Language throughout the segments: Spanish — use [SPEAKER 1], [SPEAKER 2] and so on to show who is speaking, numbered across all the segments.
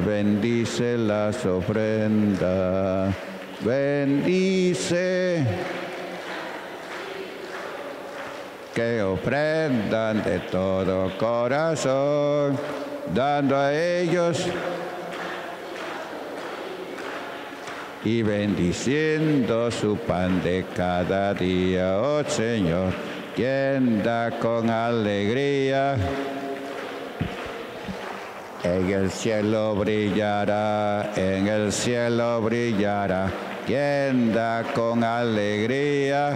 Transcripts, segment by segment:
[SPEAKER 1] bendice las ofrendas. Bendice que ofrendan de todo corazón, dando a ellos y bendiciendo su pan de cada día, oh Señor, quien da con alegría. En el cielo brillará, en el cielo brillará, quien da con alegría.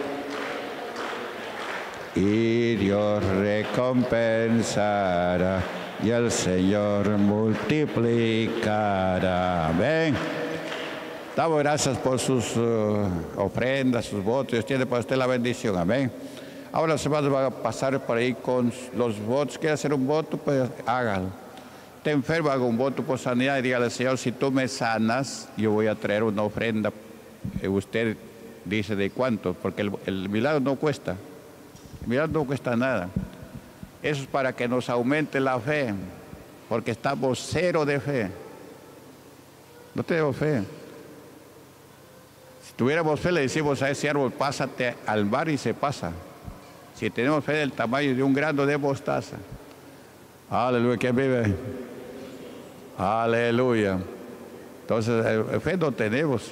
[SPEAKER 1] Y Dios recompensará, y el Señor multiplicará. Amén. Damos gracias por sus ofrendas, sus votos. Dios tiene para usted la bendición. Amén. Ahora los hermanos van a pasar por ahí con los votos. ¿Quiere hacer un voto? Pues hágalo. Te enfermo, haga un voto por sanidad y dígale: Señor, si tú me sanas, yo voy a traer una ofrenda. Usted dice de cuánto, porque el milagro no cuesta. El milagro no cuesta nada. Eso es para que nos aumente la fe, porque estamos cero de fe. No tenemos fe. Si tuviéramos fe, le decimos a ese árbol: pásate al mar, y se pasa. Si tenemos fe del tamaño de un grano de mostaza. Aleluya, ¿quién vive? Aleluya. Entonces, fe no tenemos.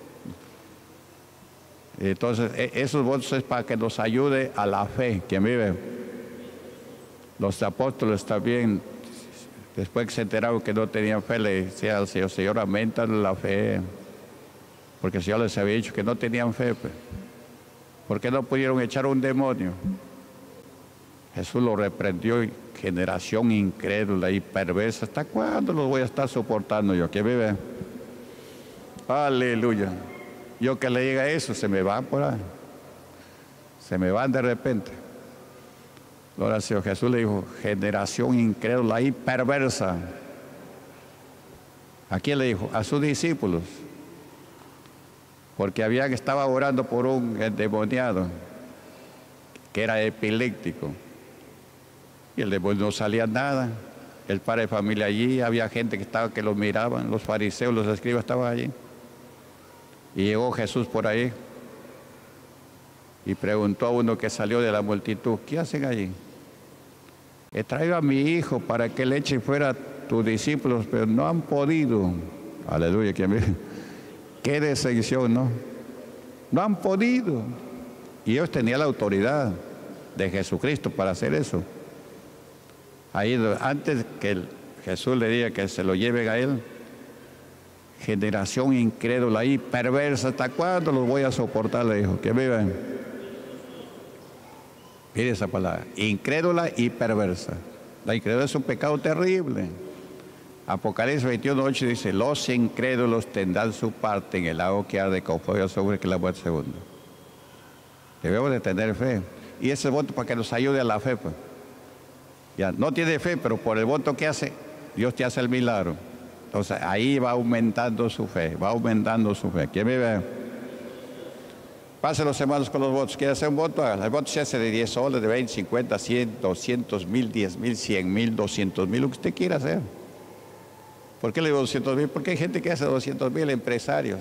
[SPEAKER 1] Entonces, esos votos es para que nos ayude a la fe. ¿Quién vive? Los apóstoles también, después que se enteraron que no tenían fe, le decían al Señor: Señor, aumentan la fe. Porque el Señor les había dicho que no tenían fe. Pues. ¿Por qué no pudieron echar un demonio? Jesús lo reprendió: generación incrédula y perversa, ¿hasta cuándo los voy a estar soportando yo? ¿Quién vive? Aleluya. Yo que le diga eso, se me van por ahí. Se me van de repente. Gloria al Señor. Jesús le dijo: generación incrédula y perversa. ¿A quién le dijo? A sus discípulos. Porque estaba orando por un endemoniado que era epiléptico. Y el demonio no salía nada. El padre de familia allí, había gente que lo miraban, los fariseos, los escribas estaban allí. Y llegó Jesús por ahí y preguntó a uno que salió de la multitud: ¿qué hacen allí? He traído a mi hijo para que le eche fuera a tus discípulos, pero no han podido. Aleluya, qué decepción, ¿no? No han podido. Y ellos tenían la autoridad de Jesucristo para hacer eso. Ahí, antes que Jesús le diga que se lo lleven a él: generación incrédula y perversa, ¿hasta cuándo los voy a soportar? Le dijo. Que vivan. Mire esa palabra: incrédula y perversa. La incredulidad es un pecado terrible. Apocalipsis 21:8 dice: los incrédulos tendrán su parte en el lago que arde con fuego sobre que la muerte segunda. Debemos de tener fe. Y ese voto para que nos ayude a la fe, pues. Ya, no tiene fe, pero por el voto que hace, Dios te hace el milagro. Entonces ahí va aumentando su fe, va aumentando su fe. ¿Quién me ve? Pasen los hermanos con los votos. ¿Quiere hacer un voto? El voto se hace de 10 soles, de 20, 50, 100, 200 mil, 10 mil, 100 mil, 200 mil, lo que usted quiera hacer. ¿Por qué le digo 200 mil? Porque hay gente que hace 200 mil, empresarios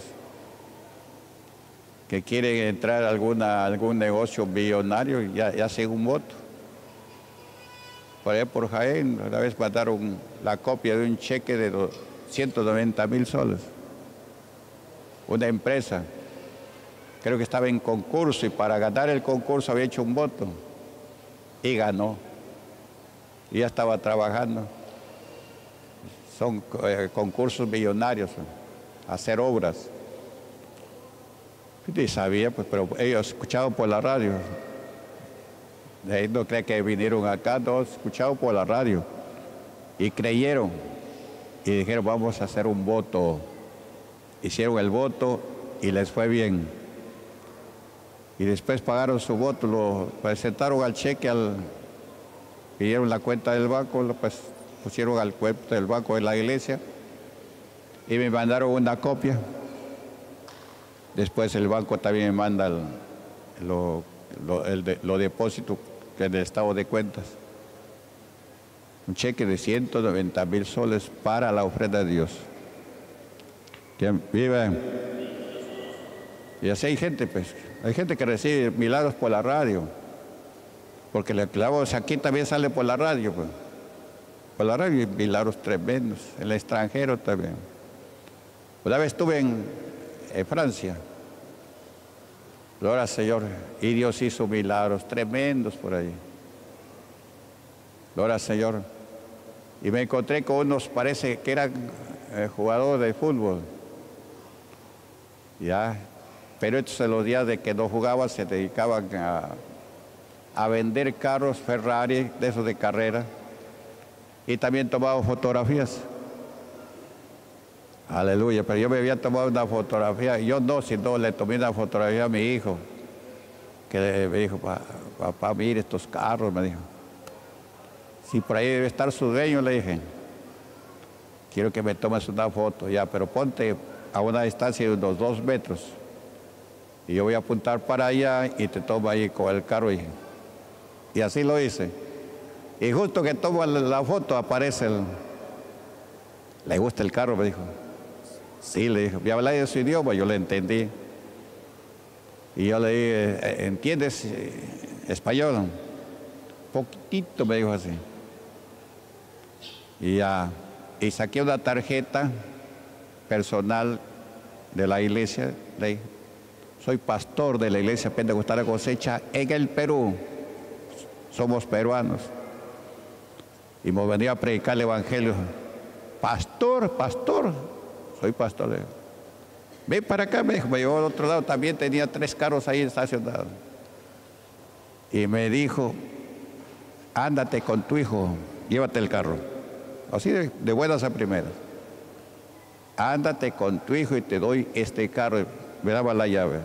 [SPEAKER 1] que quieren entrar a algún negocio billonario y ya hacen un voto. Por allá por Jaén, una vez mandaron la copia de un cheque de 190,000 soles. Una empresa, creo que estaba en concurso, y para ganar el concurso había hecho un voto y ganó. Y ya estaba trabajando. Son concursos millonarios, hacer obras. Y sabía, pues, pero ellos escuchaban por la radio. Ellos no creen que vinieron acá, no, escuchaban por la radio. Y creyeron. Y dijeron: vamos a hacer un voto. Hicieron el voto y les fue bien. Y después pagaron su voto, lo presentaron al cheque, pidieron la cuenta del banco, pues pusieron al cuenta del banco de la iglesia y me mandaron una copia. Después el banco también me manda los depósitos del estado de cuentas. un cheque de 190,000 soles para la ofrenda de Dios. ¿Quién vive? Y así hay gente, pues, hay gente que recibe milagros por la radio, porque el clavo aquí también sale por la radio, pues. Por la radio hay milagros tremendos, en el extranjero también. Una vez estuve en Francia, gloria al Señor, y Dios hizo milagros tremendos por ahí. Gloria al Señor. Y me encontré con unos, parece que eran jugadores de fútbol. Ya, pero estos en los días de que no jugaban se dedicaban a vender carros Ferrari, de esos de carrera, y también tomaban fotografías. Aleluya, pero yo me había tomado una fotografía, yo no, sino le tomé una fotografía a mi hijo, que me dijo, papá, mire estos carros, me dijo. Si por ahí debe estar su dueño, le dije, quiero que me tomes una foto, ya, pero ponte a una distancia de unos 2 metros. Y yo voy a apuntar para allá y te tomo ahí con el carro. Y así lo hice. Y justo que tomo la foto aparece ¿le gusta el carro?, me dijo. Sí, le dije, me habla de su idioma, yo le entendí. Y yo le dije, ¿entiendes español? Poquitito, me dijo así. Y saqué una tarjeta personal de la iglesia, le dije, soy pastor de la iglesia Pentecostal Cosecha en el Perú, somos peruanos, y me venía a predicar el evangelio. Pastor, soy pastor. Ven para acá, me dijo, me llevó al otro lado, también tenía 3 carros ahí estacionados. Y me dijo, ándate con tu hijo, llévate el carro. Así de buenas a primeras. Ándate con tu hijo y te doy este carro. Me daba la llave.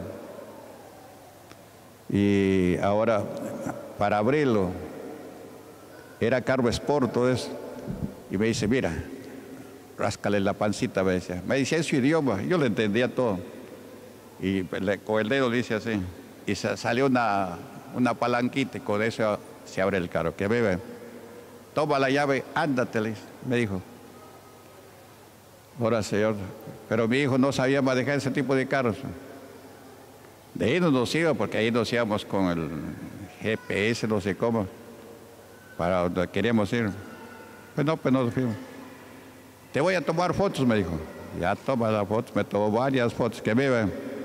[SPEAKER 1] Y ahora, para abrirlo, era carro Sport, todo eso. Y me dice, mira, ráscale la pancita, me decía. Me decía en su idioma, yo le entendía todo. Y con el dedo dice así. Y salió una palanquita y con eso se abre el carro. Que bebe, toma la llave, ándate, me dijo. Ahora, Señor, pero mi hijo no sabía manejar ese tipo de carros. De ahí no nos iba, porque ahí nos íbamos con el GPS, no sé cómo, para donde queríamos ir. Pues no nos fuimos. Te voy a tomar fotos, me dijo. Ya toma las fotos, me tomó varias fotos, que vive.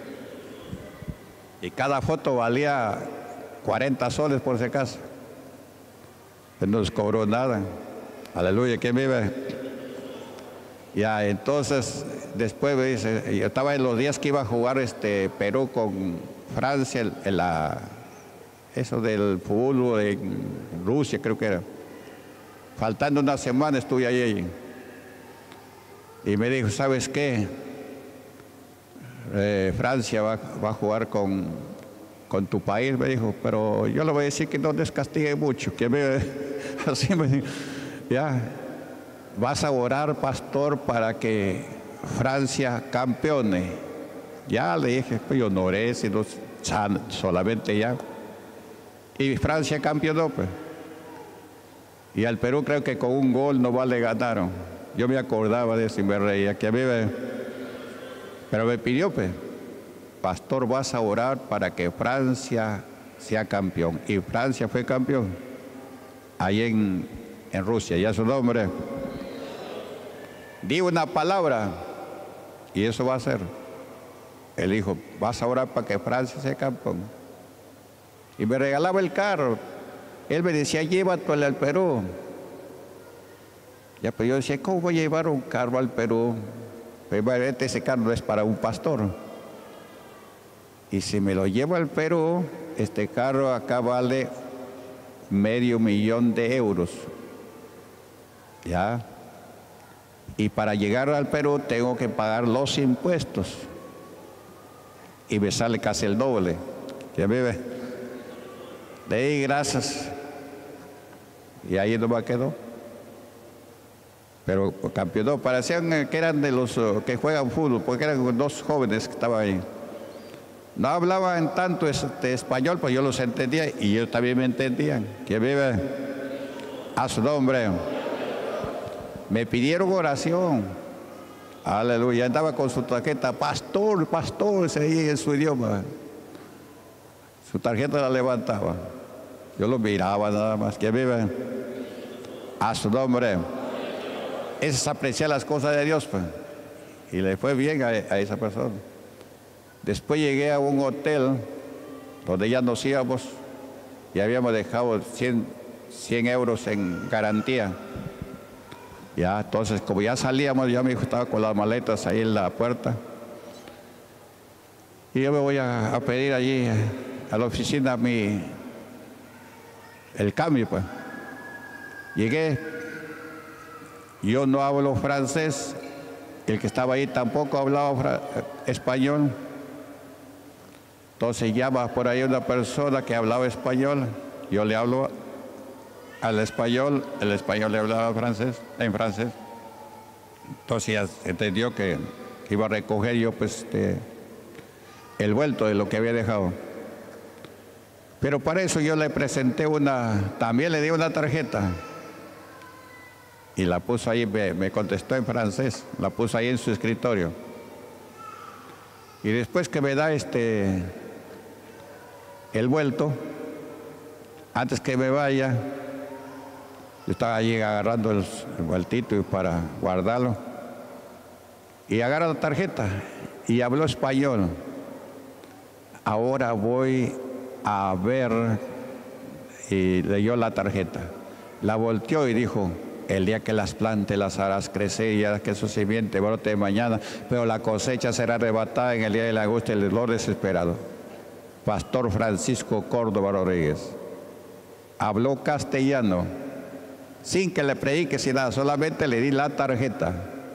[SPEAKER 1] Y cada foto valía 40 soles por si acaso. Pues no nos cobró nada. Aleluya, que vive. Ya, entonces, después me dice, yo estaba en los días que iba a jugar Perú con Francia, eso del fútbol en Rusia, creo que era. Faltando una semana estuve ahí. Y me dijo, ¿sabes qué? Francia va a jugar con tu país, me dijo, pero yo le voy a decir que no descastigue mucho, así me dijo, ya. Vas a orar, pastor, para que Francia campeone. Ya le dije, pues yo no oré, sino solamente ya. Y Francia campeonó, pues. Y al Perú creo que con un gol no le ganaron. Yo me acordaba de eso y me reía, que a mí pero me pidió, pues, pastor, vas a orar para que Francia sea campeón. Y Francia fue campeón. Ahí en Rusia, ya su nombre. Di una palabra y eso va a ser. Él dijo, vas a orar para que Francia sea campeón. Y me regalaba el carro. Él me decía, llévatelo al Perú. Ya, pero yo decía, ¿cómo voy a llevar un carro al Perú? Pues ese carro no es para un pastor. Y si me lo llevo al Perú, este carro acá vale $500,000 de euros. Ya. Y para llegar al Perú tengo que pagar los impuestos. Y me sale casi el doble. ¿Ya vive? De ahí, gracias. Y ahí no me quedó. Pero campeonó. Parecían que eran de los que juegan fútbol, porque eran 2 jóvenes que estaban ahí. No hablaban tanto español, pues yo los entendía y ellos también me entendían. ¿Ya vive? A su nombre. Me pidieron oración. Aleluya. Andaba con su tarjeta, pastor, pastor, se oía en su idioma. Su tarjeta la levantaba. Yo lo miraba nada más. Que vive a su nombre. Ese es apreciar las cosas de Dios, pues. Y le fue bien a esa persona. Después llegué a un hotel donde ya nos íbamos y habíamos dejado 100 euros en garantía. Ya, entonces, como ya salíamos, ya mi hijo estaba con las maletas ahí en la puerta. Y yo me voy a pedir allí a la oficina el cambio, pues. Llegué, yo no hablo francés, el que estaba ahí tampoco hablaba español. Entonces llama por ahí una persona que hablaba español, yo le hablo al español, el español le hablaba en francés. Entonces ya entendió que iba a recoger yo pues el vuelto de lo que había dejado. Pero para eso yo le presenté también le di una tarjeta. Y la puso ahí, me contestó en francés, la puso ahí en su escritorio. Y después que me da el vuelto, antes que me vaya, yo estaba allí agarrando el vueltito para guardarlo. Y agarra la tarjeta y habló español. Ahora voy a ver, y leyó la tarjeta. La volteó y dijo: el día que las plantes las harás crecer y harás que su simiente brote de mañana, pero la cosecha será arrebatada en el día de la angustia y el dolor desesperado. Pastor Francisco Córdoba Rodríguez. Habló castellano, sin que le predique, sin nada, solamente le di la tarjeta.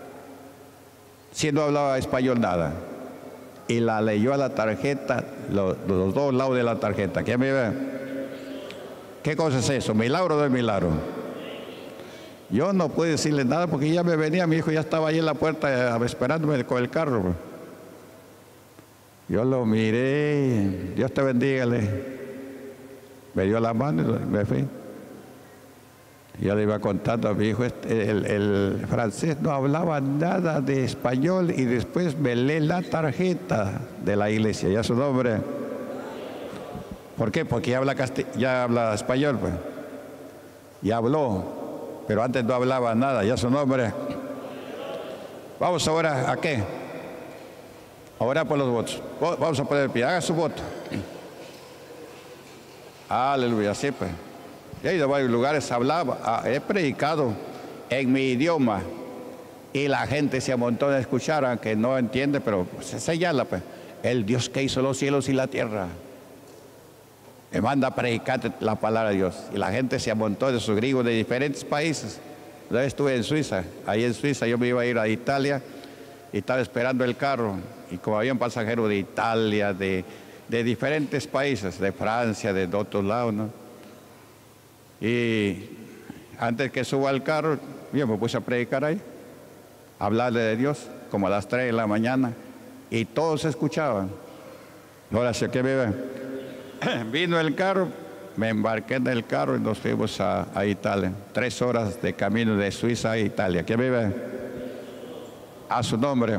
[SPEAKER 1] Si no hablaba español, nada. Y la leyó a la tarjeta, los dos lados de la tarjeta. ¿Quién me ve? ¿Qué cosa es eso? ¿Milagro o no es milagro? Yo no pude decirle nada porque ya me venía, mi hijo ya estaba ahí en la puerta esperándome con el carro. Yo lo miré, Dios te bendiga, me dio la mano y me fui. Yo le iba contando a mi hijo, el francés no hablaba nada de español y después me lee la tarjeta de la iglesia, ya su nombre. ¿Por qué? Porque ya habla español, pues. Ya habló. Pero antes no hablaba nada, ya su nombre. Vamos ahora, ¿a qué? A orar por los votos. Vamos a poner el pie, haga su voto. Aleluya, sí pues. He ido a varios lugares, he predicado en mi idioma y la gente se amontona a escuchar, aunque no entiende, pero se señala pues. El Dios que hizo los cielos y la tierra me manda a predicar la palabra de Dios. Y la gente se amontó de sus griegos de diferentes países. Yo estuve en Suiza. Ahí en Suiza yo me iba a ir a Italia y estaba esperando el carro. Y como había un pasajero de Italia, de diferentes países, de Francia, de otros lados, ¿no? Y antes que suba al carro, yo me puse a predicar ahí, a hablarle de Dios, como a las 3 de la mañana. Y todos escuchaban. Ahora sí que vive. Vino el carro, me embarqué en el carro y nos fuimos a Italia. 3 horas de camino de Suiza a Italia. ¿Quién vive? A su nombre.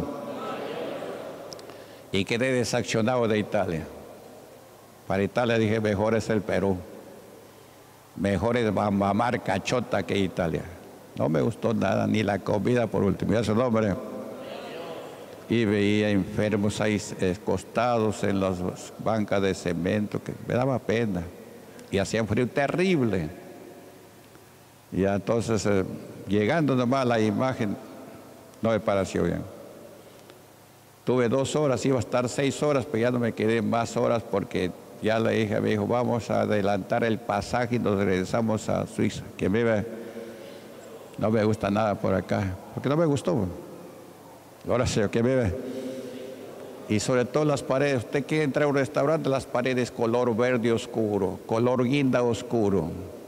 [SPEAKER 1] Y quedé desaccionado de Italia. Para Italia dije, mejor es el Perú. Mejor es mamar cachota que Italia. No me gustó nada, ni la comida por último. Ya su nombre. Y veía enfermos ahí acostados en las bancas de cemento, que me daba pena. Y hacía un frío terrible. Y entonces, llegando nomás a la imagen, no me pareció bien. Tuve 2 horas, iba a estar 6 horas, pero ya no me quedé más horas porque ya le dije a mi hijo, vamos a adelantar el pasaje y nos regresamos a Suiza. Que no me gusta nada por acá, porque no me gustó. Ahora sí, que vive. Y sobre todo las paredes, usted que entra a un restaurante, las paredes color verde oscuro, color guinda oscuro.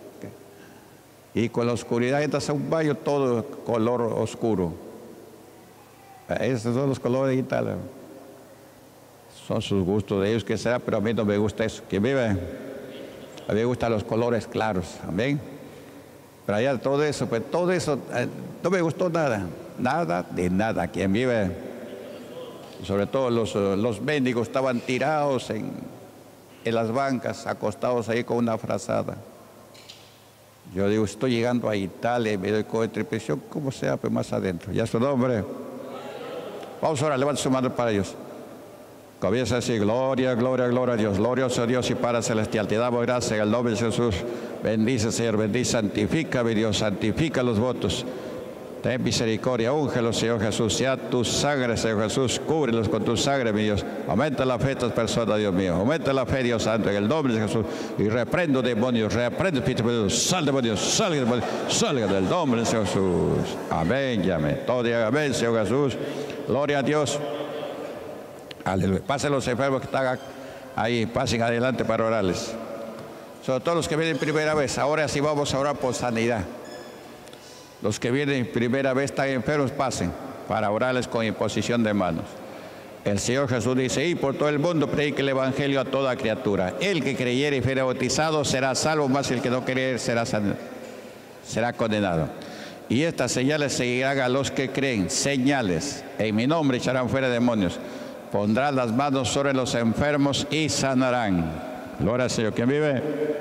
[SPEAKER 1] Y con la oscuridad entras a un baño todo color oscuro. Esos son los colores de Italia. Son sus gustos de ellos que será, pero a mí no me gusta eso. ¿Quién vive? A mí me gustan los colores claros. Amén. Pero allá todo eso, pues todo eso, no me gustó nada, nada de nada. Quien vive, sobre todo los médicos estaban tirados en las bancas, acostados ahí con una frazada. Yo digo, estoy llegando a Italia y me doy con tripresión, como sea, pues más adentro. Ya su nombre. Vamos ahora, levanta su mano para ellos. Comienza a decir, gloria, gloria, gloria a Dios, glorioso Dios y Padre Celestial. Te damos gracias en el nombre de Jesús. Bendice, Señor, bendice, santifica, mi Dios, santifica los votos. Ten misericordia, úngelos, Señor Jesús. Sea tu sangre, Señor Jesús, cúbrelos con tu sangre, mi Dios. Aumenta la fe de estas personas, Dios mío. Aumenta la fe, Dios Santo, en el nombre de Jesús. Y reprendo demonios, reprendo espíritu de Dios. Sal demonios, salga del nombre de Jesús. Amén y amén. Todo diga amén, Señor Jesús. Gloria a Dios. Aleluya. Pasen los enfermos que están ahí, pasen adelante para orarles. Sobre todo los que vienen primera vez. Ahora sí vamos a orar por sanidad. Los que vienen primera vez están enfermos, pasen para orarles con imposición de manos. El Señor Jesús dice, y por todo el mundo predique el Evangelio a toda criatura. El que creyere y fuere bautizado será salvo, más el que no creyere será condenado. Y estas señales seguirán a los que creen, señales. En mi nombre echarán fuera demonios. Pondrán las manos sobre los enfermos y sanarán. Gloria al Señor. ¿Quién vive?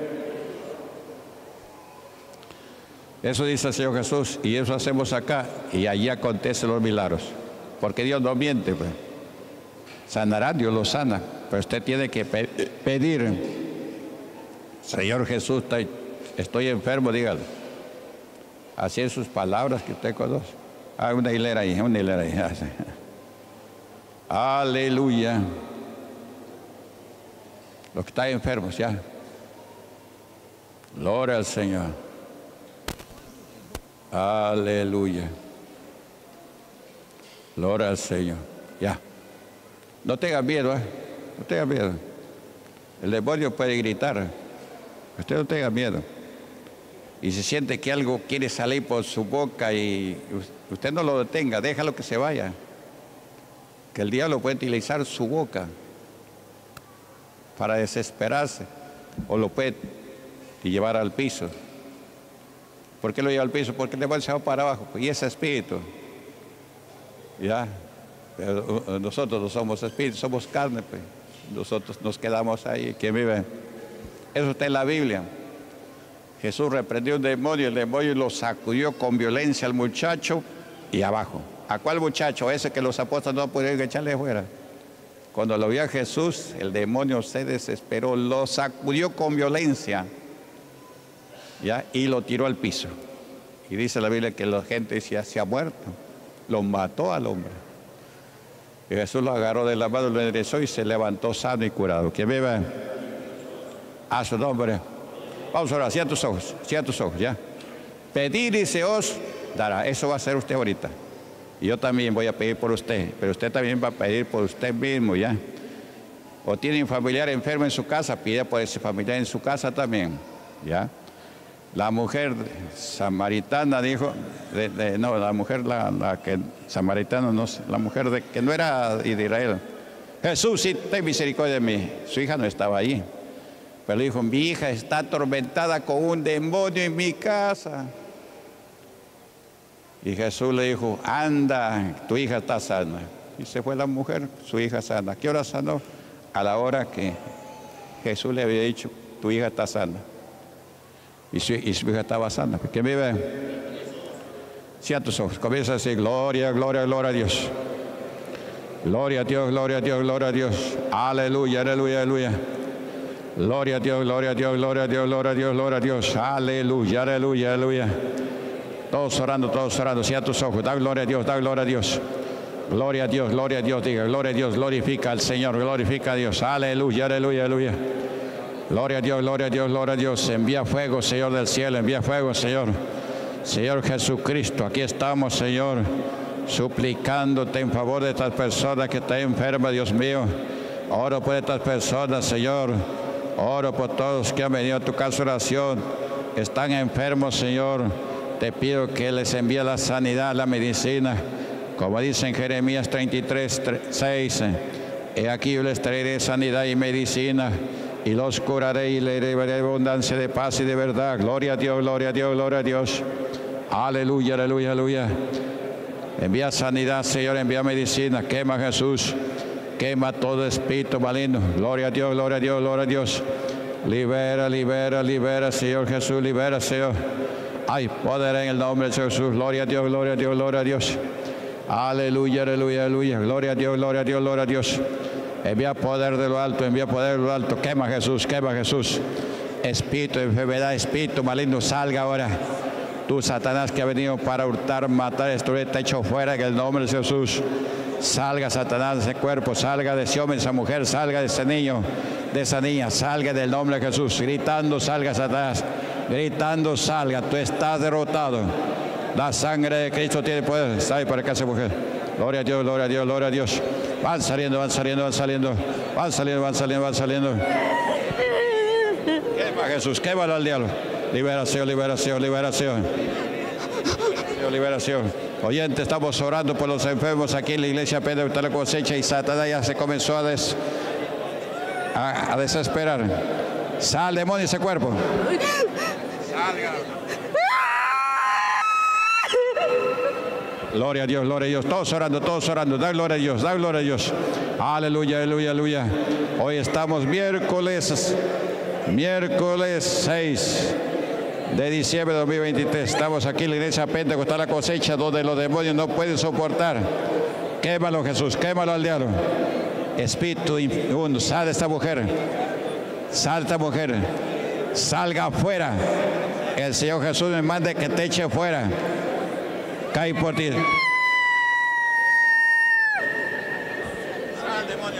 [SPEAKER 1] Eso dice el Señor Jesús y eso hacemos acá y allí acontecen los milagros. Porque Dios no miente, pues. Sanará, Dios lo sana. Pero usted tiene que pedir. Señor Jesús, estoy enfermo, dígalo. Así en sus palabras que usted conoce. Una hilera ahí, una hilera ahí. Aleluya. Los que están enfermos, ya. Gloria al Señor. Aleluya. Gloria al Señor. Ya. No tenga miedo, no tenga miedo. El demonio puede gritar. Usted no tenga miedo. Y si siente que algo quiere salir por su boca y usted no lo detenga, déjalo que se vaya. Que el diablo puede utilizar su boca para desesperarse o lo puede llevar al piso. ¿Por qué lo lleva al piso? Porque el demonio se va para abajo. Y ese espíritu, ya, pero nosotros no somos espíritus, somos carne, pues. Nosotros nos quedamos ahí. ¿Quién vive? Eso está en la Biblia. Jesús reprendió un demonio, el demonio lo sacudió con violencia al muchacho y abajo. ¿A cuál muchacho? Ese que los apóstoles no pudieron echarle fuera. Cuando lo vio a Jesús, el demonio se desesperó, lo sacudió con violencia, ¿ya? Y lo tiró al piso. Y dice la Biblia que la gente decía, se ha muerto. Lo mató al hombre. Y Jesús lo agarró de la mano, lo enderezó y se levantó sano y curado. ¿Quién vive? A su nombre. Vamos a orar, cierra tus ojos, ya. Pedir y se os dará. Eso va a hacer usted ahorita. Y yo también voy a pedir por usted, pero usted también va a pedir por usted mismo, ya. O tiene un familiar enfermo en su casa, pide por ese familiar en su casa también, ya. La mujer samaritana dijo, no, la mujer, la que samaritana, no, la mujer que no era de Israel. Jesús, sí, ten misericordia de mí. Su hija no estaba ahí. Pero dijo, mi hija está atormentada con un demonio en mi casa. Y Jesús le dijo, anda, tu hija está sana. Y se fue la mujer, su hija sana. ¿A qué hora sanó? A la hora que Jesús le había dicho, tu hija está sana. Y su hija estaba sana. ¿Quién vive? Cierra tus ojos. Comienza a decir, gloria, gloria, gloria a Dios. Gloria a Dios, gloria a Dios, gloria a Dios. Aleluya, aleluya, aleluya. Gloria a Dios, gloria a Dios, gloria a Dios, gloria a Dios, gloria a Dios. Aleluya, aleluya, aleluya. Todos orando, cierra tus ojos. Da gloria a Dios, da gloria a Dios. Gloria a Dios, gloria a Dios, diga, gloria a Dios, glorifica al Señor, glorifica a Dios. Aleluya, aleluya, aleluya. Gloria a Dios, gloria a Dios, gloria a Dios. Envía fuego, Señor del cielo, envía fuego, Señor. Señor Jesucristo, aquí estamos, Señor, suplicándote en favor de estas personas que están enfermas, Dios mío. Oro por estas personas, Señor. Oro por todos que han venido a tu casa de oración. Están enfermos, Señor. Te pido que les envíe la sanidad, la medicina. Como dice en Jeremías 33:6. He aquí yo les traeré sanidad y medicina. y los curaré y le daré abundancia de paz y de verdad. Gloria a Dios, gloria a Dios, gloria a Dios. Aleluya, aleluya, aleluya. Envía sanidad, Señor, envía medicina. Quema, Jesús. Quema todo espíritu maligno. Gloria a Dios, gloria a Dios, gloria a Dios. Libera, libera, libera, Señor Jesús, libera, Señor. Hay poder en el nombre de Jesús. Gloria a Dios, gloria a Dios, gloria a Dios. Aleluya, aleluya, aleluya. Gloria a Dios, gloria a Dios, gloria a Dios. Envía poder de lo alto, envía poder de lo alto. Quema, Jesús, quema, Jesús. Espíritu de enfermedad, espíritu maligno, salga ahora. Tú, Satanás, que ha venido para hurtar, matar, destruir, te echo fuera en el nombre de Jesús. Salga, Satanás, de ese cuerpo, salga de ese hombre, de esa mujer, salga de ese niño, de esa niña, salga del nombre de Jesús. Gritando, salga, Satanás. Gritando, salga. Tú estás derrotado. La sangre de Cristo tiene poder. Sale para acá esa mujer. Gloria a Dios, gloria a Dios, gloria a Dios. Van saliendo, van saliendo, van saliendo. Van saliendo, van saliendo, van saliendo. Quema, Jesús, quémalo al diablo. Liberación, liberación, liberación. Liberación. Oyente, estamos orando por los enfermos aquí en la iglesia Pedro de la Cosecha y Satanás ya se comenzó a desesperar. Sal, demonio, ese cuerpo. Salga. Gloria a Dios, gloria a Dios. Todos orando, todos orando. Da gloria a Dios, da gloria a Dios. Aleluya, aleluya, aleluya. Hoy estamos miércoles 6 de diciembre de 2023. Estamos aquí en la iglesia Pentecostal La Cosecha, donde los demonios no pueden soportar. Quémalo, Jesús, quémalo al diablo. Espíritu inmundo, sal de esta mujer. Sal de esta mujer. Salga afuera. El Señor Jesús me manda que te eche fuera. Cae por ti. Sal, demonio.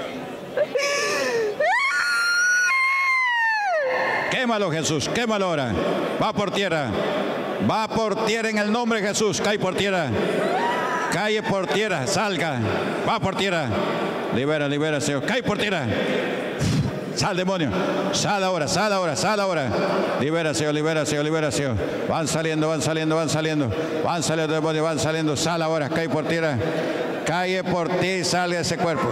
[SPEAKER 1] Quémalo, Jesús, quémalo ahora. Va por tierra. Va por tierra en el nombre de Jesús. Cae por tierra. Cae por tierra. Salga. Va por tierra. Libera, libera, Señor. Cae por tierra. Sal, demonio. Sal ahora, sal ahora, sal ahora. Libera, Señor, libera, Señor, libera, Señor. Van saliendo, van saliendo, van saliendo. Van saliendo, demonio, van saliendo. Sal ahora, cae por tierra. Cae por ti y sale de ese cuerpo.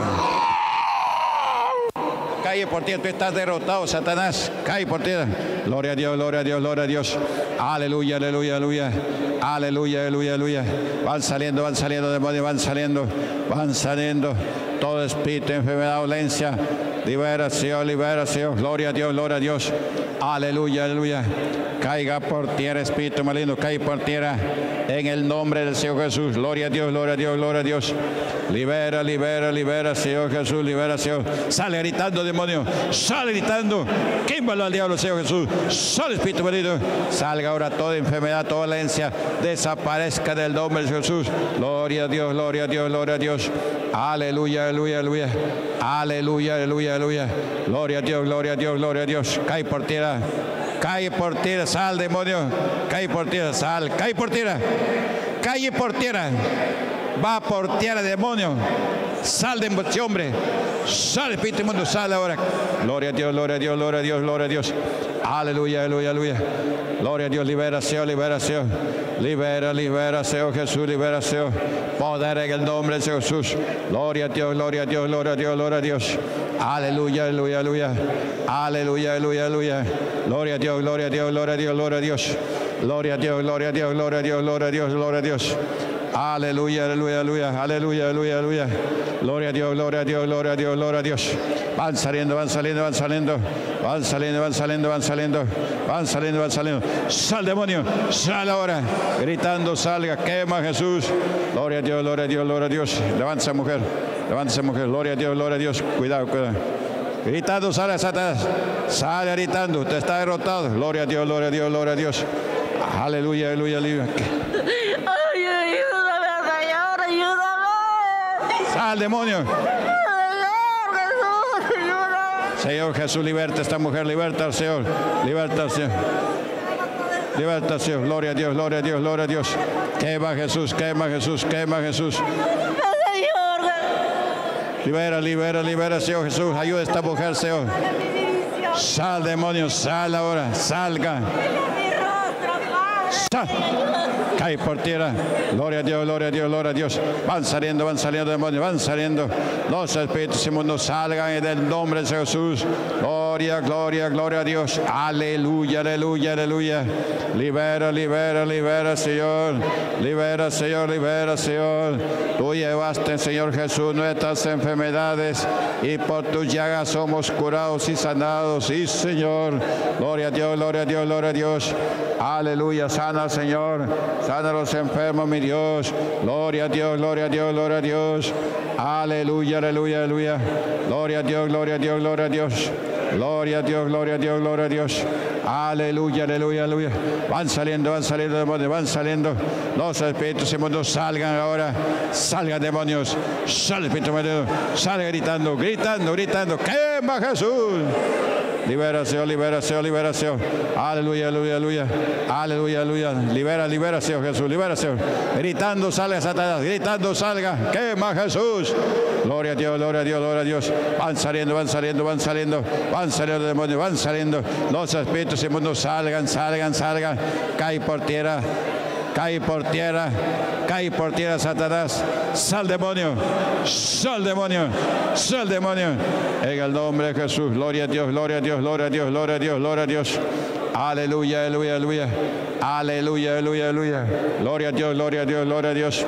[SPEAKER 1] Cae por tierra, tú estás derrotado, Satanás. Cae por tierra. Gloria a Dios, gloria a Dios, gloria a Dios. Aleluya, aleluya, aleluya. Aleluya, aleluya, aleluya. Van saliendo, demonios, van saliendo. Van saliendo. Todo espíritu de enfermedad, dolencia. Liberación, liberación. Gloria a Dios, gloria a Dios. Aleluya, aleluya. Caiga por tierra, espíritu maligno, cae por tierra. En el nombre del Señor Jesús. Gloria a Dios, gloria a Dios, gloria a Dios. Libera, libera, libera, Señor Jesús, liberación. Sale gritando, demonio. Sale gritando. Quémalo al diablo, Señor Jesús. Sale, espíritu maligno. Salga ahora toda enfermedad, toda dolencia. Desaparezca del nombre de Jesús. Gloria a Dios, gloria a Dios, gloria a Dios. Aleluya, aleluya, aleluya. Aleluya, aleluya, aleluya. Gloria a Dios, gloria a Dios, gloria a Dios. Cae por tierra. Cae por tierra, sal, demonio. Cae por tierra, sal. Cae por tierra. Cae por tierra. Va por tierra, demonio. Sal de este hombre. Sal, espíritu inmundo, sal ahora. Gloria a Dios, gloria a Dios, gloria a Dios, gloria a Dios. Aleluya, aleluya, aleluya. Gloria a Dios, liberación, liberación. Libera, libera, Señor Jesús, liberación. Poder en el nombre de Jesús. Gloria a Dios, gloria a Dios, gloria a Dios, gloria a Dios. Aleluya, aleluya, aleluya. Aleluya, aleluya, aleluya. Gloria a Dios, gloria a Dios, gloria a Dios, gloria a Dios. Gloria a Dios, gloria a Dios, gloria a Dios, gloria a Dios, gloria a Dios. Aleluya, aleluya, aleluya, aleluya, aleluya, aleluya. Gloria a Dios, gloria a Dios, gloria a Dios, gloria a Dios. Van saliendo, van saliendo, van saliendo. Van saliendo, van saliendo, van saliendo. Van saliendo, van saliendo. Sal, demonio, sal ahora. Gritando, salga, quema, Jesús. Gloria a Dios, gloria a Dios, gloria a Dios. Levántese, mujer. Levántese, mujer. Gloria a Dios, gloria a Dios. Cuidado, cuidado. Gritando, sale Satanás. Sale gritando. Usted está derrotado. Gloria a Dios, gloria a Dios, gloria a Dios. Aleluya, aleluya, aleluya.
[SPEAKER 2] Ay, ayúdame, Señor, ayúdame.
[SPEAKER 1] Sal, demonio.
[SPEAKER 2] Señor Jesús, ayúdame.
[SPEAKER 1] Señor Jesús, liberta a esta mujer, liberta al Señor, liberta al Señor. Liberta al Señor, gloria a Dios, gloria a Dios, gloria a Dios. Quema Jesús, quema Jesús, quema Jesús.
[SPEAKER 2] Señor.
[SPEAKER 1] Libera, libera, libera, Señor Jesús. Ayuda a esta mujer, Señor. Sal, demonio, sal ahora, salga. Sal. Cae por tierra. Gloria a Dios, gloria a Dios, gloria a Dios. Van saliendo demonios, van saliendo. Los espíritus inmundos salgan en el nombre de Jesús. Gloria, gloria, gloria a Dios. Aleluya, aleluya, aleluya. Libera, libera, libera, Señor. Libera, Señor, libera, Señor. Tú llevaste, Señor Jesús, nuestras enfermedades y por tus llagas somos curados y sanados. Sí, Señor. Gloria a Dios, gloria a Dios, gloria a Dios. Aleluya, sana, Señor. Sana a los enfermos, mi Dios. Gloria a Dios, gloria a Dios, gloria a Dios. Aleluya, aleluya, aleluya. Gloria a Dios, gloria a Dios, gloria a Dios. Gloria a Dios, gloria a Dios, gloria a Dios. Aleluya, aleluya, aleluya. Van saliendo demonios, van saliendo. Los espíritus inmundos salgan ahora. Salgan demonios. Sal espíritu inmundo. Sale gritando, gritando, gritando. ¡Quema Jesús! Liberación, liberación, liberación. Aleluya, aleluya, aleluya. Aleluya, aleluya. Libera, liberación, Jesús, liberación. Gritando salga Satanás, gritando salga. Quema Jesús. Gloria a Dios, gloria a Dios, gloria a Dios. Van saliendo, van saliendo, van saliendo. Van saliendo demonios, van saliendo. Los espíritus inmundos salgan, salgan, salgan. Cae por tierra. Cae por tierra, cae por tierra Satanás. Sal demonio, sal demonio, sal demonio. En el nombre de Jesús, gloria a Dios, gloria a Dios, gloria a Dios, gloria a Dios, gloria a Dios. Aleluya, aleluya, aleluya. Aleluya, aleluya, aleluya. Gloria a Dios, gloria a Dios, gloria a Dios.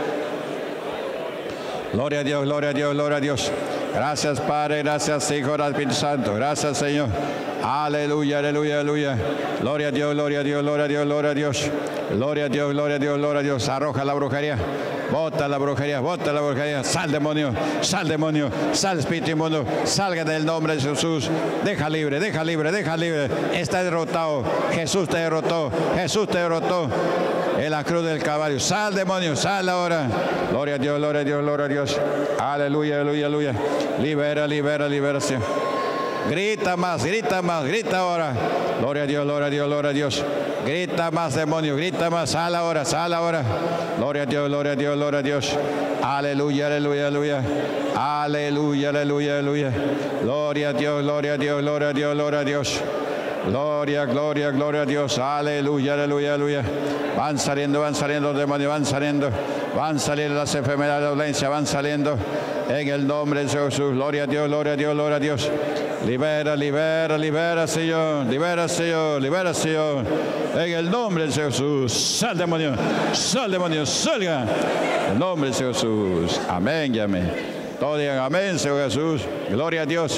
[SPEAKER 1] Gloria a Dios, gloria a Dios, gloria a Dios. Gracias Padre, gracias Hijo, gracias Espíritu Santo. Gracias Señor. Aleluya, aleluya, aleluya. Gloria a Dios, gloria a Dios, gloria a Dios, gloria a Dios. Gloria a Dios, gloria a Dios, gloria a Dios. Arroja la brujería. Bota la brujería, bota la brujería. Sal demonio, sal espíritu inmundo. Salga del nombre de Jesús. Deja libre, deja libre, deja libre. Está derrotado. Jesús te derrotó. Jesús te derrotó. En la cruz del Calvario. Sal demonio, sal ahora. Gloria a Dios, gloria a Dios, gloria a Dios. Aleluya, aleluya, aleluya. Libera, libera, liberación. Grita más, grita ahora. Gloria a Dios, gloria a Dios, gloria a Dios. Grita más, demonio, grita más. Sal ahora, sal ahora. Gloria a Dios, gloria a Dios, gloria a Dios. Aleluya, aleluya, aleluya. Aleluya, aleluya, aleluya. Gloria a Dios, gloria a Dios, gloria a Dios, gloria a Dios. Gloria, gloria, gloria a Dios. Aleluya, aleluya, aleluya. Van saliendo los demonios, van saliendo las enfermedades, la dolencia, van saliendo. En el nombre de Jesús. Gloria a Dios, gloria a Dios, gloria a Dios. Libera, libera, libera, Señor. Libera, Señor, libera, Señor. En el nombre de Jesús. Sal demonio, salga. En el nombre de Jesús. Amén y amén. Todos digan amén, Señor Jesús. Gloria a Dios.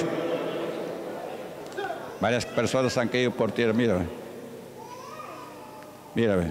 [SPEAKER 1] Varias personas han caído por tierra. Mírame. Mírame.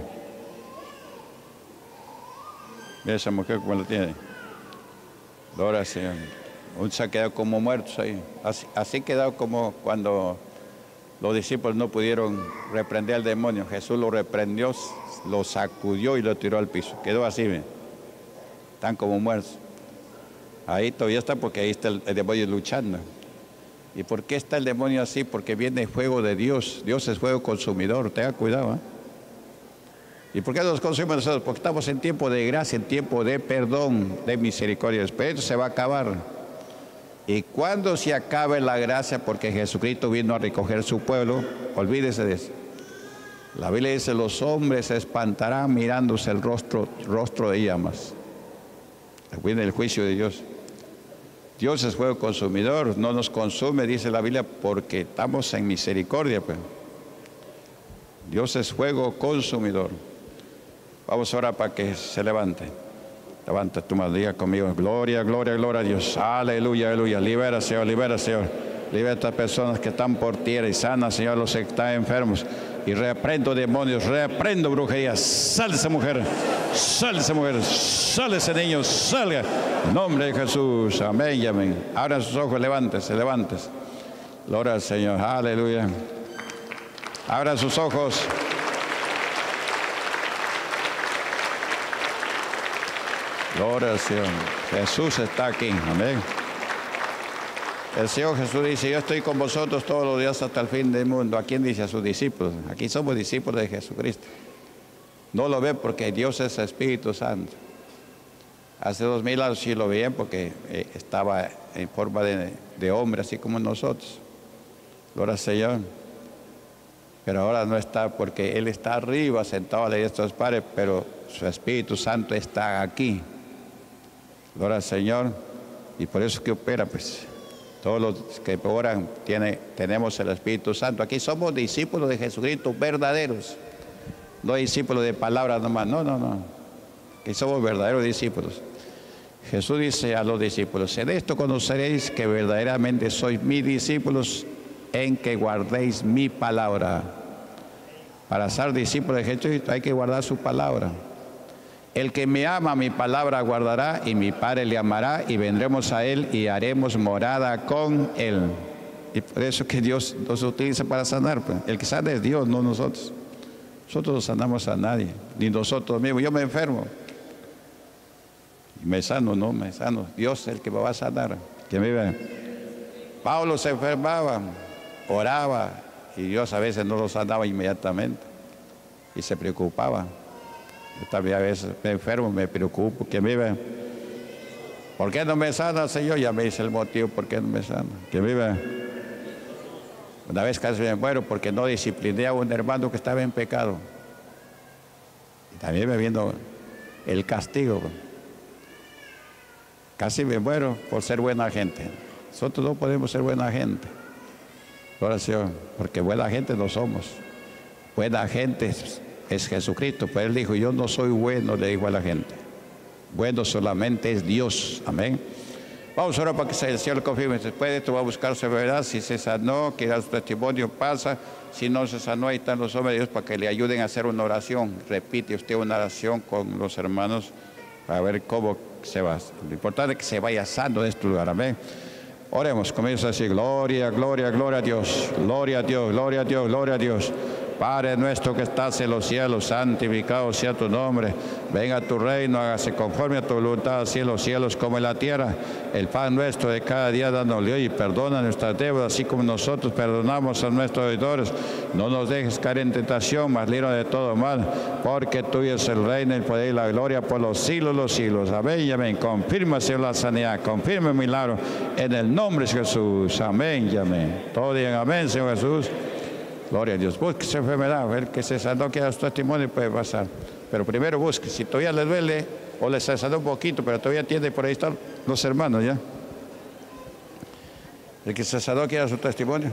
[SPEAKER 1] Mira esa mujer como la tiene. Gloria al Señor. Uno se ha quedado como muertos ahí. Así quedado como cuando los discípulos no pudieron reprender al demonio. Jesús lo reprendió, lo sacudió y lo tiró al piso. Quedó así, ¿ve? Están como muertos. Ahí todavía está porque ahí está el demonio luchando. ¿Y por qué está el demonio así? Porque viene el fuego de Dios. Dios es fuego consumidor. Tenga cuidado, ¿eh? ¿Y por qué nos consume nosotros? Porque estamos en tiempo de gracia, en tiempo de perdón, de misericordia. Pero esto se va a acabar. Y cuando se acabe la gracia, porque Jesucristo vino a recoger su pueblo, olvídese de eso. La Biblia dice, los hombres se espantarán mirándose el rostro de llamas. Viene el juicio de Dios. Dios es fuego consumidor, no nos consume, dice la Biblia, porque estamos en misericordia. Pues. Dios es fuego consumidor. Vamos ahora para que se levante. Levanta tu mano, diga conmigo, gloria, gloria, gloria a Dios. Aleluya, aleluya. Libera, Señor, libera, Señor. Libera a estas personas que están por tierra y sana, Señor, los que están enfermos. Y reprendo demonios, reprendo brujerías. Sal esa mujer, sal ese niño, salga. En nombre de Jesús, amén y amén. Abran sus ojos, levántese. Gloria al Señor, aleluya. Abran sus ojos. Gloria al Señor. Jesús está aquí, amén. El Señor Jesús dice, yo estoy con vosotros todos los días hasta el fin del mundo. ¿A quién dice? A sus discípulos. Aquí somos discípulos de Jesucristo. No lo ven porque Dios es Espíritu Santo. Hace 2000 años sí lo veían porque estaba en forma de hombre, así como nosotros. Gloria al Señor. Pero ahora no está porque Él está arriba, sentado a la diestra de los padres, pero su Espíritu Santo está aquí. Gloria al Señor. Y por eso que opera, pues. Todos los que oran tenemos el Espíritu Santo. Aquí somos discípulos de Jesucristo verdaderos. No discípulos de palabras nomás. No. Aquí somos verdaderos discípulos. Jesús dice a los discípulos: en esto conoceréis que verdaderamente sois mis discípulos, en que guardéis mi palabra. Para ser discípulo de Jesucristo hay que guardar su palabra. El que me ama, mi palabra guardará, y mi Padre le amará, y vendremos a él y haremos morada con él. Y por eso que Dios nos utiliza para sanar. Pues. El que sana es Dios, no nosotros. Nosotros no sanamos a nadie, ni nosotros mismos. Yo me enfermo y me sano, no me sano. Dios es el que me va a sanar. Que me ve. Pablo se enfermaba, oraba, y Dios a veces no lo sanaba inmediatamente y se preocupaba. Yo también a veces me enfermo, me preocupo, que vive. ¿Por qué no me sana, Señor? Ya me dice el motivo por qué no me sana. Que vive. Una vez casi me muero porque no discipliné a un hermano que estaba en pecado. Y también me vino el castigo. Casi me muero por ser buena gente. Nosotros no podemos ser buena gente. Oración, porque buena gente no somos. Buena gente es Jesucristo, pues él dijo: yo no soy bueno, le dijo a la gente. Bueno solamente es Dios. Amén. Vamos ahora para que el Señor confirme. Después de esto va a buscar su verdad. Si se sanó, que da su testimonio, pasa. Si no se sanó, ahí están los hombres de Dios para que le ayuden a hacer una oración. Repite usted una oración con los hermanos para ver cómo se va. Lo importante es que se vaya sano de este lugar. Amén. Oremos, comienza a decir: gloria, gloria, gloria a Dios, gloria a Dios, gloria a Dios, gloria a Dios. Padre nuestro que estás en los cielos, santificado sea tu nombre. Venga tu reino, hágase conforme a tu voluntad, así en los cielos como en la tierra. El pan nuestro de cada día danoslo hoy, y perdona nuestras deudas, así como nosotros perdonamos a nuestros deudores. No nos dejes caer en tentación, mas líbranos de todo mal, porque tuyo es el reino, el poder y la gloria por los siglos de los siglos. Amén y amén. Confirma, Señor, la sanidad, confirma el milagro, en el nombre de Jesús. Amén y amén. Todo digan amén, Señor Jesús. Gloria a Dios. Busque su enfermedad, ver que se sanó, que da su testimonio y puede pasar. Pero primero busque, si todavía le duele o le se sanó un poquito, pero todavía tiene, por ahí están los hermanos ya. El que se sanó, que da su testimonio.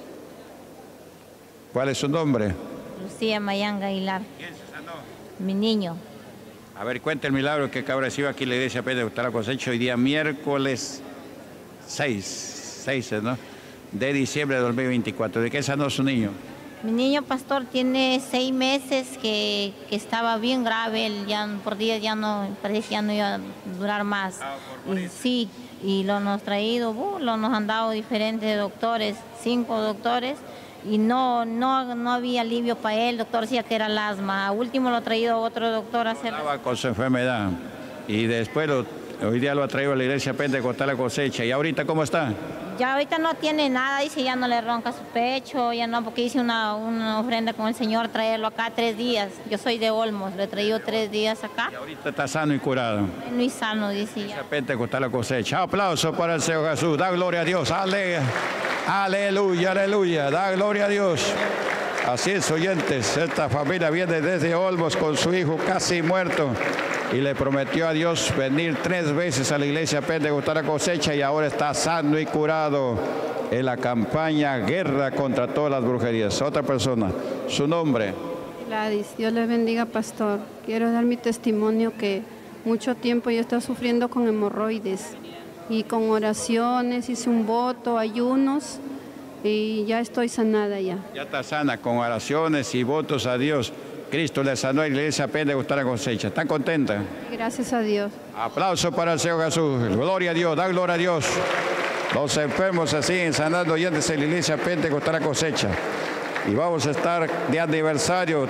[SPEAKER 1] ¿Cuál es su nombre?
[SPEAKER 3] Lucía Mayanga Aguilar.
[SPEAKER 1] ¿Quién se sanó?
[SPEAKER 3] Mi niño.
[SPEAKER 1] A ver, cuenta el milagro que acaba de recibir aquí en la iglesia Pedro de la Cosecha hoy día miércoles 6, ¿no? De diciembre de 2024. ¿De qué sanó su niño?
[SPEAKER 3] Mi niño, pastor, tiene 6 meses que estaba bien grave. Él ya por días ya no, parece que ya no iba a durar más. Sí, y lo hemos traído, lo nos han dado diferentes doctores, 5 doctores, y no había alivio para él. El doctor decía que era el asma. A último lo ha traído otro doctor a hacer.
[SPEAKER 1] Estaba con su enfermedad y después hoy día lo ha traído a la iglesia Pentecostal La Cosecha. ¿Y ahorita cómo está?
[SPEAKER 3] Ya ahorita no tiene nada, dice, ya no le ronca su pecho, ya no, porque hice una ofrenda con el Señor, traerlo acá 3 días. Yo soy de Olmos, le he traído 3 días acá.
[SPEAKER 1] Y ahorita está sano y curado.
[SPEAKER 3] No y sano, dice ya.
[SPEAKER 1] Pentecostal La Cosecha. Aplauso para el Señor Jesús. Da gloria a Dios. Aleluya, aleluya. Da gloria a Dios. Así es, oyentes. Esta familia viene desde Olmos con su hijo casi muerto. Y le prometió a Dios venir 3 veces a la iglesia Pentecostal La Cosecha y ahora está sano y curado en la campaña Guerra contra todas las brujerías. Otra persona, su nombre.
[SPEAKER 4] Gladys, Dios le bendiga, pastor. Quiero dar mi testimonio que mucho tiempo yo estaba sufriendo con hemorroides y con oraciones, hice un voto, ayunos y ya estoy sanada ya.
[SPEAKER 1] Ya está sana con oraciones y votos a Dios. Cristo le sanó a la iglesia Pentecostal La Cosecha. ¿Está contenta?
[SPEAKER 4] Gracias a Dios.
[SPEAKER 1] Aplauso para el Señor Jesús. Gloria a Dios, da gloria a Dios. Los enfermos se siguen sanando oyentes en la iglesia Pentecostal La Cosecha. Y vamos a estar de aniversario,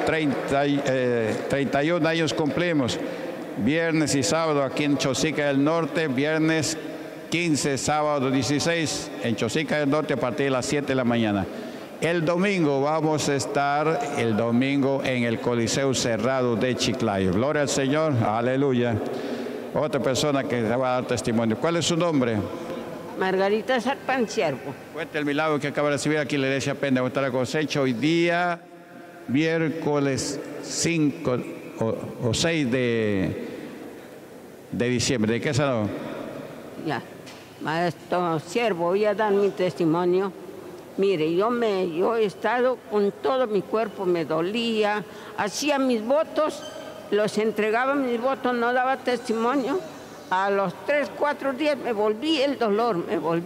[SPEAKER 1] 31 años cumplimos. Viernes y sábado aquí en Chosica del Norte, viernes 15, sábado 16 en Chosica del Norte a partir de las 7 de la mañana. El domingo vamos a estar en el Coliseo Cerrado de Chiclayo. Gloria al Señor, aleluya. Otra persona que va a dar testimonio. ¿Cuál es su nombre?
[SPEAKER 5] Margarita Sarpan Ciervo.
[SPEAKER 1] Cuenta el milagro que acaba de recibir aquí en la iglesia Pentecostal La Cosecha hoy día, miércoles 5 o 6 de diciembre. ¿De qué sanó?
[SPEAKER 5] Ya. Maestro siervo, voy a dar mi testimonio. Mire, yo he estado con todo mi cuerpo, me dolía, hacía mis votos, los entregaba mis votos, no daba testimonio. A los 3, 4 días me volví el dolor.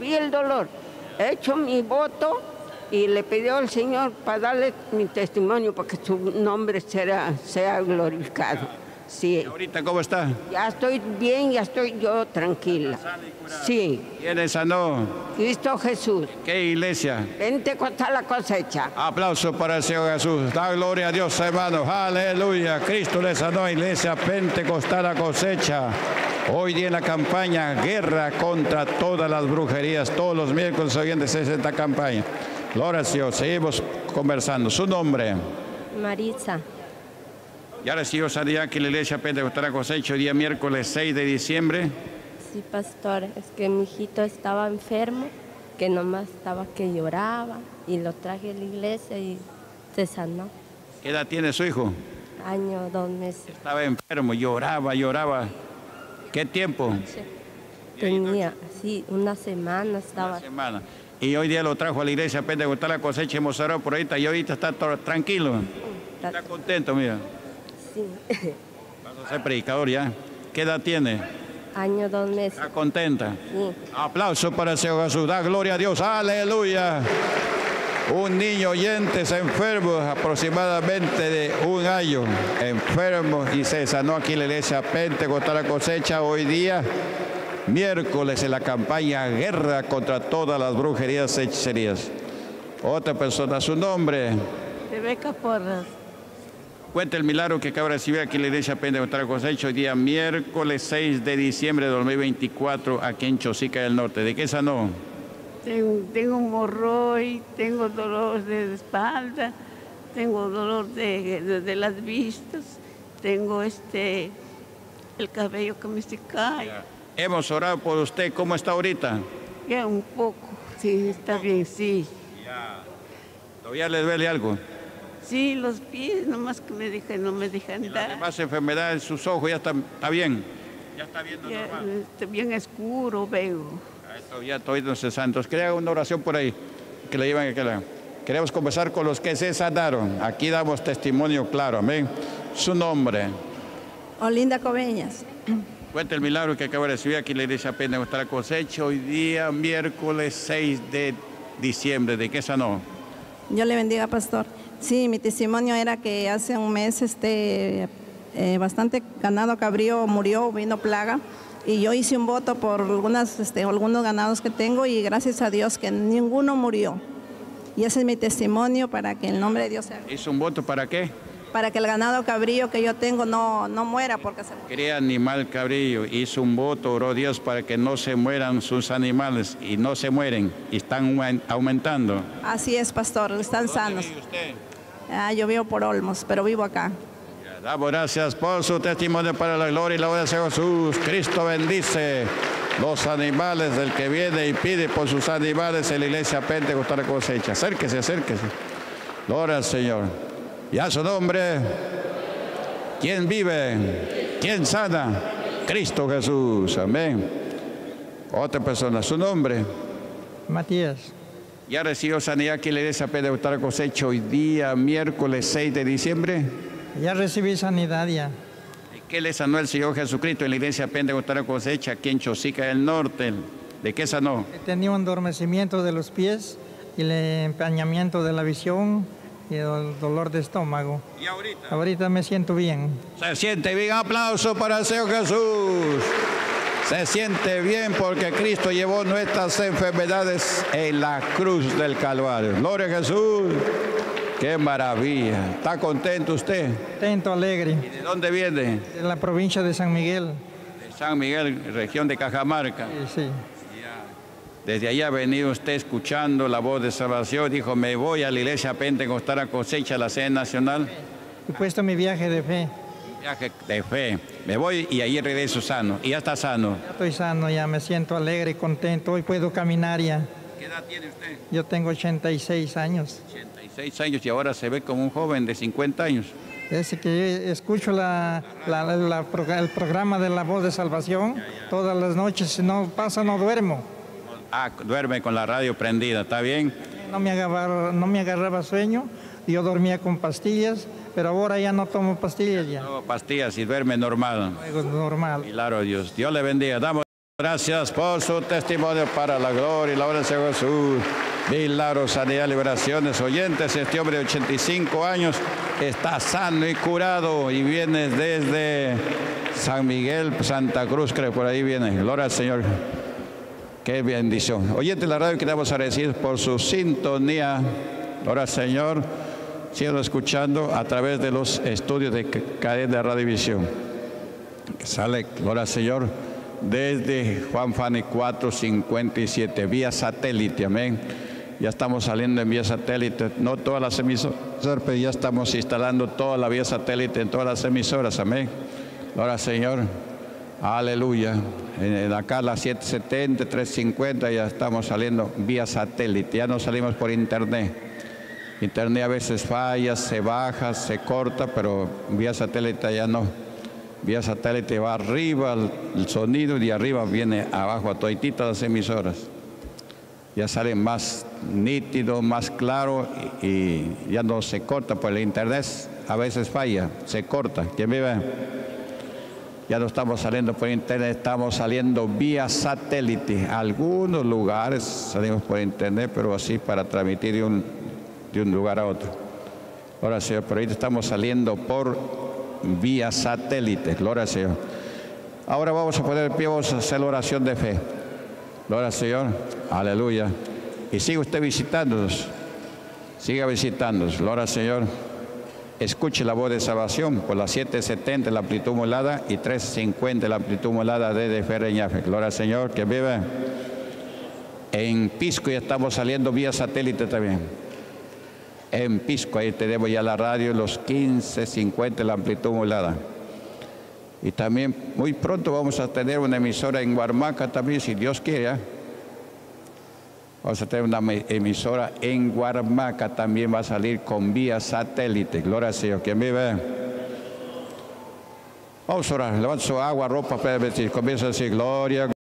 [SPEAKER 5] He hecho mi voto y le pidió al Señor para darle mi testimonio, para que su nombre sea glorificado. Sí.
[SPEAKER 1] ¿Y ahorita cómo está?
[SPEAKER 5] Ya estoy bien, ya estoy yo tranquila. Sí.
[SPEAKER 1] ¿Quién sanó?
[SPEAKER 5] Cristo Jesús.
[SPEAKER 1] ¿Qué iglesia?
[SPEAKER 5] Pentecostal La Cosecha.
[SPEAKER 1] Aplauso para el Señor Jesús. Da gloria a Dios, hermanos. Aleluya. Cristo le sanó, iglesia Pentecostal La Cosecha. Hoy día en la campaña Guerra contra todas las brujerías. Todos los miércoles hoy en esta campaña. Gloria al Señor. Seguimos conversando. Su nombre.
[SPEAKER 6] Maritza.
[SPEAKER 1] Ya recibió sanidad aquí en la iglesia Pentecostal La Cosecha, hoy día miércoles 6 de diciembre.
[SPEAKER 6] Sí, pastor, es que mi hijito estaba enfermo, que nomás estaba que lloraba y lo traje a la iglesia y se sanó.
[SPEAKER 1] ¿Qué edad tiene su hijo?
[SPEAKER 6] Año, 2 meses.
[SPEAKER 1] Estaba enfermo, lloraba. ¿Qué tiempo?
[SPEAKER 6] Tenía, sí, una semana estaba.
[SPEAKER 1] Una semana. Y hoy día lo trajo a la iglesia Pentecostal La Cosecha, hemos orado por ahorita y ahorita está tranquilo. Está contento, mira.
[SPEAKER 6] Sí.
[SPEAKER 1] Vas a ser predicador ya. ¿Qué edad tiene?
[SPEAKER 6] Año, 2 meses.
[SPEAKER 1] ¿Está contenta?
[SPEAKER 6] Sí.
[SPEAKER 1] Aplauso para el Señor Jesús. Da gloria a Dios. Aleluya. Un niño oyente se enfermo aproximadamente de 1 año. Enfermo y se sanó aquí en la iglesia Pentecostal La Cosecha hoy día. Miércoles en la campaña Guerra contra todas las brujerías y hechicerías. Otra persona, su nombre.
[SPEAKER 2] Rebeca Porras.
[SPEAKER 1] Cuenta el milagro que acaba de recibir aquí en la iglesia Pentecostal La Cosecha hoy día miércoles 6 de diciembre de 2024 aquí en Chosica del Norte. ¿De qué sanó?
[SPEAKER 2] Tengo hemorroide, tengo dolor de espalda, tengo dolor de las vistas, tengo el cabello que me se cae.
[SPEAKER 1] Hemos orado por usted. ¿Cómo está ahorita?
[SPEAKER 2] Ya un poco, sí, está bien, sí.
[SPEAKER 1] ¿Todavía le duele algo?
[SPEAKER 2] Sí, los pies, nomás que no me dejan
[SPEAKER 1] ¿Y las
[SPEAKER 2] andar.
[SPEAKER 1] demás enfermedades, sus ojos ya está bien? Ya está viendo
[SPEAKER 2] Ya,
[SPEAKER 1] normal.
[SPEAKER 2] está bien oscuro veo.
[SPEAKER 1] Esto ya estoy entonces santos. Crea una oración por ahí que le llevan a la. Queremos conversar con los que se sanaron. Aquí damos testimonio claro, amén. Su nombre.
[SPEAKER 7] Olinda Coveñas.
[SPEAKER 1] Cuenta el milagro que acaba de recibir aquí en la iglesia Pentecostal La Cosecha hoy día miércoles 6 de diciembre. ¿De qué sanó?
[SPEAKER 7] Yo le bendiga, pastor. Sí, mi testimonio era que hace un mes bastante ganado cabrío murió, vino plaga, y yo hice un voto por algunos ganados que tengo y gracias a Dios que ninguno murió. Y ese es mi testimonio para que el nombre de Dios sea.
[SPEAKER 1] ¿Hizo un voto para qué?
[SPEAKER 7] Para que el ganado cabrío que yo tengo no muera porque se muere.
[SPEAKER 1] Quería animal cabrillo, hizo un voto, oró Dios para que no se mueran sus animales y no se mueren y están aumentando.
[SPEAKER 7] Así es, pastor, están sanos.
[SPEAKER 1] ¿Dónde vive usted?
[SPEAKER 7] Yo vivo por Olmos, pero vivo acá.
[SPEAKER 1] Damos gracias por su testimonio para la gloria y la obra de Jesús. Cristo bendice los animales del que viene y pide por sus animales en la iglesia Pentecostal La Cosecha. Acérquese. Gloria al Señor. Y a su nombre, ¿quién vive? ¿Quién sana? Cristo Jesús. Amén. Otra persona, su nombre.
[SPEAKER 8] Matías.
[SPEAKER 1] Ya recibió sanidad aquí en la iglesia Pentecostal La Cosecha hoy día, miércoles 6 de diciembre.
[SPEAKER 8] Ya recibí sanidad ya.
[SPEAKER 1] ¿De qué le sanó el Señor Jesucristo en la iglesia Pentecostal La Cosecha aquí en Chosica del Norte? ¿De qué sanó?
[SPEAKER 8] Tenía un adormecimiento de los pies y el empañamiento de la visión y el dolor de estómago.
[SPEAKER 1] ¿Y ahorita?
[SPEAKER 8] Ahorita me siento bien.
[SPEAKER 1] Se siente bien. Aplauso para el Señor Jesús. Se siente bien porque Cristo llevó nuestras enfermedades en la cruz del Calvario. Gloria a Jesús. ¡Qué maravilla! ¿Está contento usted?
[SPEAKER 8] Contento, alegre.
[SPEAKER 1] ¿Y de dónde viene?
[SPEAKER 8] De la provincia de San Miguel.
[SPEAKER 1] De San Miguel, región de Cajamarca.
[SPEAKER 8] Sí.
[SPEAKER 1] Desde allá ha venido usted escuchando la voz de salvación. Dijo, me voy a la iglesia Pentecostal La Cosecha, la sede nacional.
[SPEAKER 8] He puesto mi viaje de fe.
[SPEAKER 1] Viaje de fe. Me voy y ahí regreso sano. Y ya está sano.
[SPEAKER 8] Ya estoy sano, ya me siento alegre y contento. Hoy puedo caminar ya.
[SPEAKER 1] ¿Qué edad tiene usted?
[SPEAKER 8] Yo tengo 86 años.
[SPEAKER 1] 86 años y ahora se ve como un joven de 50 años.
[SPEAKER 8] Desde que escucho el programa de La Voz de Salvación, todas las noches, si no pasa, no duermo.
[SPEAKER 1] Ah, duerme con la radio prendida, ¿está bien?
[SPEAKER 8] No me agarraba sueño, yo dormía con pastillas, pero ahora ya no tomo pastillas ya.
[SPEAKER 1] No, pastillas y duerme normal.
[SPEAKER 8] Luego normal.
[SPEAKER 1] Claro, Dios. Dios le bendiga. Damos gracias por su testimonio para la gloria y la obra del Señor Jesús. Milagros, sanidad, liberaciones. Oyentes, este hombre de 85 años está sano y curado y viene desde San Miguel, Santa Cruz, creo, por ahí viene. Gloria al Señor. Qué bendición. Oyentes de la radio, queremos agradecer por su sintonía. Gloria al Señor. Sigan escuchando a través de los estudios de cadena de Radiovisión. Que sale, gloria al Señor, desde Juan Fani 457, vía satélite, amén. Ya estamos saliendo en vía satélite, no todas las emisoras, pero ya estamos instalando toda la vía satélite en todas las emisoras, amén. Gloria al Señor, aleluya. Acá las 770, 350 ya estamos saliendo vía satélite, ya no salimos por internet. Internet a veces falla, se baja, se corta, pero vía satélite ya no. Vía satélite va arriba el sonido y de arriba viene abajo a todititas las emisoras. Ya sale más nítido, más claro y ya no se corta, pues el internet a veces falla, se corta. ¿Quién vive? Ya no estamos saliendo por internet, estamos saliendo vía satélite. Algunos lugares salimos por internet, pero así para transmitir de un lugar a otro. Ahora, Señor, por ahí estamos saliendo por vía satélite. Gloria al Señor. Ahora vamos a poner el pie, vamos a hacer la oración de fe. Gloria al Señor. Aleluya. Y siga usted visitándonos. Siga visitándonos. Gloria al Señor. Escuche la voz de salvación por las 770 la amplitud modulada y 350 la amplitud modulada desde Ferreñafe. Gloria al Señor, que vive. En Pisco ya estamos saliendo vía satélite también. En Pisco, ahí tenemos ya la radio, los 1550 la amplitud modulada. Y también muy pronto vamos a tener una emisora en Huarmaca también, si Dios quiere. Vamos a tener una emisora en Huarmaca, también va a salir con vía satélite. Gloria al Señor. ¿Quién vive? Vamos a orar. Levanta su agua, ropa, comienza a decir gloria.